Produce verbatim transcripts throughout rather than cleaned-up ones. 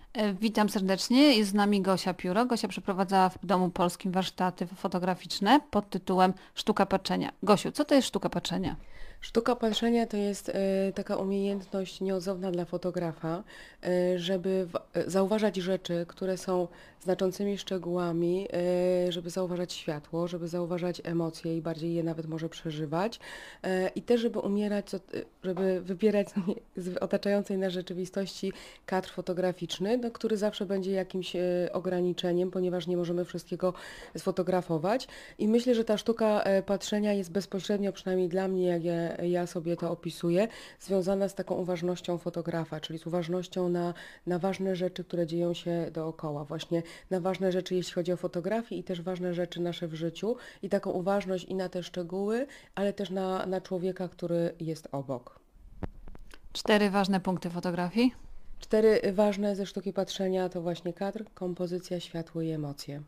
E, Witam serdecznie. Jest z nami Gosia Pióro. Gosia przeprowadza w Domu Polskim warsztaty fotograficzne pod tytułem Sztuka patrzenia. Gosiu, co to jest sztuka patrzenia? Sztuka patrzenia to jest e, taka umiejętność nieodzowna dla fotografa, e, żeby w, e, zauważać rzeczy, które są znaczącymi szczegółami, e, żeby zauważać światło, żeby zauważać emocje i bardziej je nawet może przeżywać. E, I też, żeby umierać, co- e, żeby wybierać z otaczającej nas rzeczywistości kadr fotograficzny, no, który zawsze będzie jakimś e, ograniczeniem, ponieważ nie możemy wszystkiego sfotografować. I myślę, że ta sztuka e, patrzenia jest bezpośrednio, przynajmniej dla mnie, jak ja, ja sobie to opisuję, związana z taką uważnością fotografa, czyli z uważnością na, na ważne rzeczy, które dzieją się dookoła. Właśnie na ważne rzeczy, jeśli chodzi o fotografię i też ważne rzeczy nasze w życiu i taką uważność i na te szczegóły, ale też na, na człowieka, który jest obok. Cztery ważne punkty fotografii. Cztery ważne ze sztuki patrzenia to właśnie kadr, kompozycja, światło i emocje.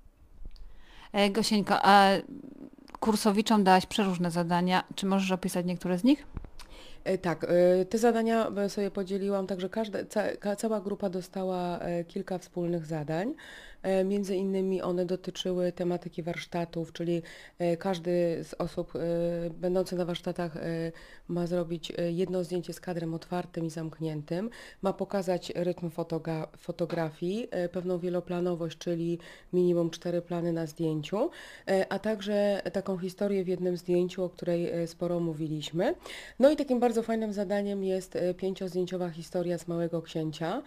E, Gosieńko, a kursowiczom dałaś przeróżne zadania. Czy możesz opisać niektóre z nich? E, Tak, e, te zadania e, sobie podzieliłam, także każda, ca, ka- cała grupa dostała e, kilka wspólnych zadań. E, Między innymi one dotyczyły tematyki warsztatów, czyli e, każdy z osób e, będący na warsztatach e, ma zrobić e, jedno zdjęcie z kadrem otwartym i zamkniętym, ma pokazać rytm fotoga- fotografii, e, pewną wieloplanowość, czyli minimum cztery plany na zdjęciu, e, a także taką historię w jednym zdjęciu, o której e, sporo mówiliśmy. No i takim bardzo fajnym zadaniem jest e, pięciozdjęciowa historia z Małego Księcia.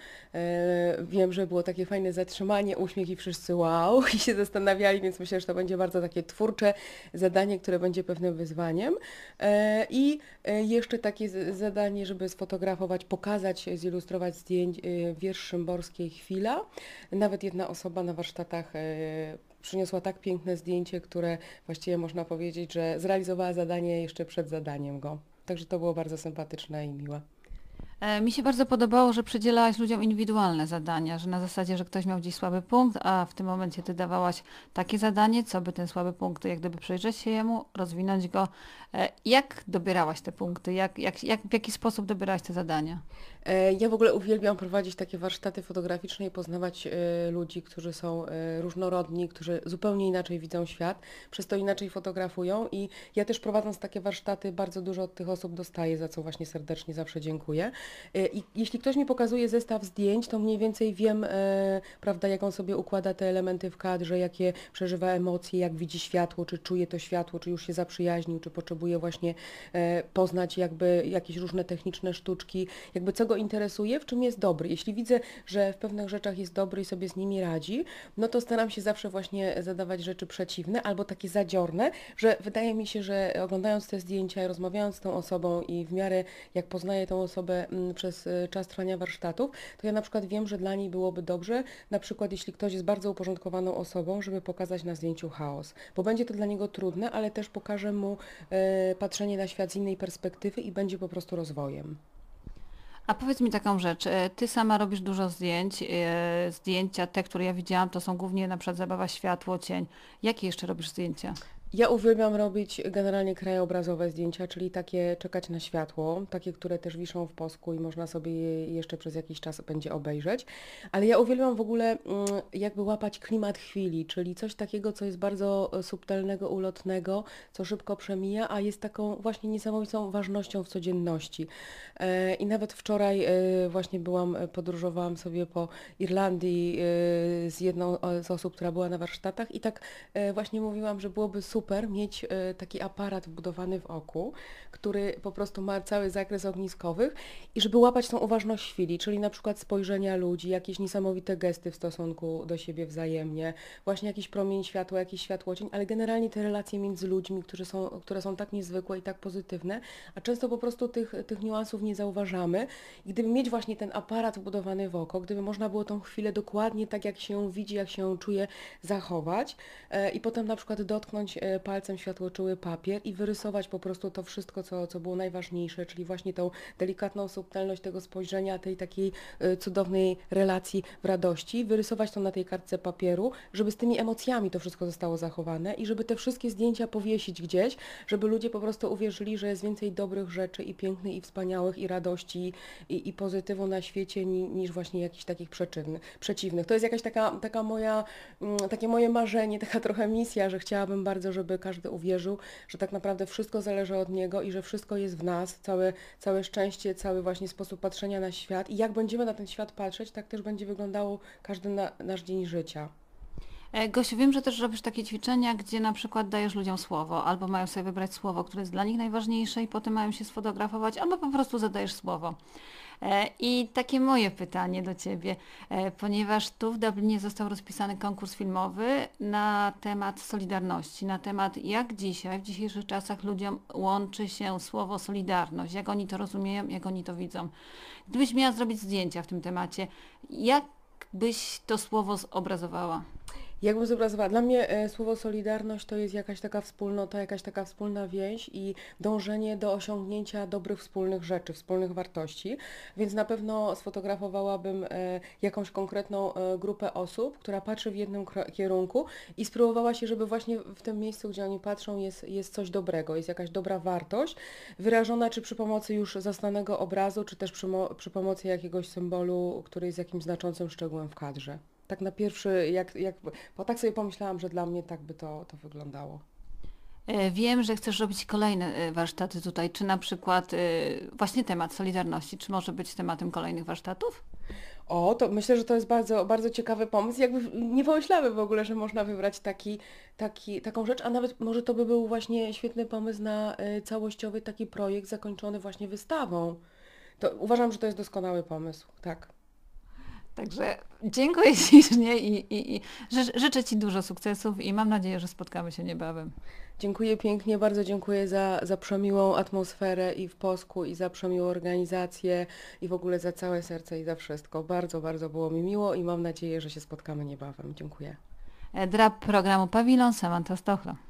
E, Wiem, że było takie fajne zatrzymanie, uśmiech i wszyscy wow i się zastanawiali, więc myślę, że to będzie bardzo takie twórcze zadanie, które będzie pewnym wyzwaniem. E, I e, jeszcze takie z- zadanie, żeby sfotografować, pokazać, zilustrować zdjęć, e, wiersz Szymborskiej Chwila. Nawet jedna osoba na warsztatach e, przyniosła tak piękne zdjęcie, które właściwie można powiedzieć, że zrealizowała zadanie jeszcze przed zadaniem go. Także to było bardzo sympatyczne i miłe. E, Mi się bardzo podobało, że przydzielałaś ludziom indywidualne zadania, że na zasadzie, że ktoś miał gdzieś słaby punkt, a w tym momencie ty dawałaś takie zadanie, co by ten słaby punkt, jak gdyby przyjrzeć się jemu, rozwinąć go. E, Jak dobierałaś te punkty? Jak, jak, jak, w jaki sposób dobierałaś te zadania? E, Ja w ogóle uwielbiam prowadzić takie warsztaty fotograficzne i poznawać e, ludzi, którzy są e, różnorodni, którzy zupełnie inaczej widzą świat, przez to inaczej fotografują i ja też prowadząc takie warsztaty bardzo dużo od tych osób dostaję, za co właśnie serdecznie zawsze dziękuję. E, I jeśli ktoś mi pokazuje zestaw zdjęć, to mniej więcej wiem, e, prawda, jak on sobie układa te elementy w kadrze, jakie przeżywa emocje, jak widzi światło, czy czuje to światło, czy już się zaprzyjaźnił, czy potrzebuje właśnie e, poznać jakby jakieś różne techniczne sztuczki, jakby co go interesuje, w czym jest dobry. Jeśli widzę, że w pewnych rzeczach jest dobry i sobie z nimi radzi, no to staram się zawsze właśnie zadawać rzeczy przeciwne albo takie zadziorne, że wydaje mi się, że oglądając te zdjęcia, rozmawiając z tą osobą i w miarę jak poznaję tą osobę mm, przez y, czas trwania warsztatów, to ja na przykład wiem, że dla niej byłoby dobrze, na przykład jeśli ktoś jest bardzo uporządkowaną osobą, żeby pokazać na zdjęciu chaos, bo będzie to dla niego trudne, ale też pokaże mu e, patrzenie na świat z innej perspektywy i będzie po prostu rozwojem. A powiedz mi taką rzecz, e, ty sama robisz dużo zdjęć, e, zdjęcia te, które ja widziałam, to są głównie na przykład zabawa światło, cień. Jakie jeszcze robisz zdjęcia? Ja uwielbiam robić generalnie krajobrazowe zdjęcia, czyli takie czekać na światło, takie, które też wiszą w posku i można sobie je jeszcze przez jakiś czas będzie obejrzeć. Ale ja uwielbiam w ogóle mm, jakby łapać klimat chwili, czyli coś takiego, co jest bardzo e, subtelnego, ulotnego, co szybko przemija, a jest taką właśnie niesamowitą ważnością w codzienności. E, I nawet wczoraj e, właśnie byłam, e, podróżowałam sobie po Irlandii e, z jedną e, z osób, która była na warsztatach i tak e, właśnie mówiłam, że byłoby super mieć e, taki aparat wbudowany w oku, który po prostu ma cały zakres ogniskowych i żeby łapać tą uważność chwili, czyli na przykład spojrzenia ludzi, jakieś niesamowite gesty w stosunku do siebie wzajemnie, właśnie jakiś promień światła, jakiś światłocień, ale generalnie te relacje między ludźmi, które są, które są tak niezwykłe i tak pozytywne, a często po prostu tych, tych niuansów nie zauważamy. I gdyby mieć właśnie ten aparat wbudowany w oko, gdyby można było tą chwilę dokładnie tak, jak się ją widzi, jak się ją czuje, zachować e, i potem na przykład dotknąć e, e, palcem światłoczyły papier i wyrysować po prostu to wszystko, co, co było najważniejsze, czyli właśnie tą delikatną subtelność tego spojrzenia, tej takiej e, cudownej relacji w radości, wyrysować to na tej kartce papieru, żeby z tymi emocjami to wszystko zostało zachowane i żeby te wszystkie zdjęcia powiesić gdzieś, żeby ludzie po prostu uwierzyli, że jest więcej dobrych rzeczy i pięknych, i wspaniałych, i radości, i, i pozytywu na świecie ni, niż właśnie jakichś takich przeciwnych. przeciwnych. To jest jakaś taka, taka moja, mm, takie moje marzenie, taka trochę misja, że chciałabym bardzo, żeby każdy uwierzył, że tak naprawdę wszystko zależy od niego i że wszystko jest w nas, całe, całe szczęście, cały właśnie sposób patrzenia na świat i jak będziemy na ten świat patrzeć, tak też będzie wyglądało każdy na, nasz dzień życia. E, Gosiu, wiem, że też robisz takie ćwiczenia, gdzie na przykład dajesz ludziom słowo, albo mają sobie wybrać słowo, które jest dla nich najważniejsze i potem mają się sfotografować, albo po prostu zadajesz słowo. E, I takie moje pytanie do Ciebie, e, ponieważ tu w Dublinie został rozpisany konkurs filmowy na temat solidarności, na temat jak dzisiaj, w dzisiejszych czasach ludziom łączy się słowo solidarność, jak oni to rozumieją, jak oni to widzą. Gdybyś miała zrobić zdjęcia w tym temacie, jak byś to słowo zobrazowała? Jakbym zobrazowała, dla mnie e, słowo solidarność to jest jakaś taka wspólnota, jakaś taka wspólna więź i dążenie do osiągnięcia dobrych wspólnych rzeczy, wspólnych wartości, więc na pewno sfotografowałabym e, jakąś konkretną e, grupę osób, która patrzy w jednym kro- kierunku i spróbowała się, żeby właśnie w tym miejscu, gdzie oni patrzą, jest, jest coś dobrego, jest jakaś dobra wartość, wyrażona czy przy pomocy już zastanego obrazu, czy też przy, mo- przy pomocy jakiegoś symbolu, który jest jakimś znaczącym szczegółem w kadrze. Tak na pierwszy, jak, jak, bo tak sobie pomyślałam, że dla mnie tak by to, to wyglądało. E, Wiem, że chcesz robić kolejne e, warsztaty tutaj, czy na przykład e, właśnie temat solidarności, czy może być tematem kolejnych warsztatów? O, to myślę, że to jest bardzo, bardzo ciekawy pomysł. Jakby w- nie pomyślały w ogóle, że można wybrać taki, taki, taką rzecz, a nawet może to by był właśnie świetny pomysł na y, całościowy taki projekt zakończony właśnie wystawą. To uważam, że to jest doskonały pomysł, tak. Także dziękuję ślicznie i, i, i ży- życzę Ci dużo sukcesów i mam nadzieję, że spotkamy się niebawem. Dziękuję pięknie, bardzo dziękuję za, za przemiłą atmosferę i w Posku, i za przemiłą organizację, i w ogóle za całe serce i za wszystko. Bardzo, bardzo było mi miło i mam nadzieję, że się spotkamy niebawem. Dziękuję. E, Drap programu Pawilon, Samantha Stochla.